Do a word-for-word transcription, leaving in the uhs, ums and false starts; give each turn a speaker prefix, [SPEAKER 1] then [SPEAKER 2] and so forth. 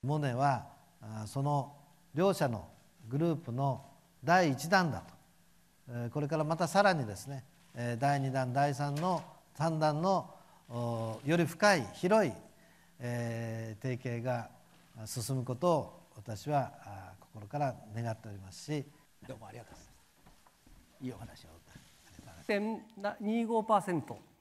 [SPEAKER 1] モネはその両社のグループのだいいちだんだと、これからまたさらにですね、だいにだんだいさんのさんだんのより深い広い提携が進むことを私は心から願っておりますし、
[SPEAKER 2] どうもありがとうございます。いいお話を。
[SPEAKER 3] にてんにじゅうごパーセント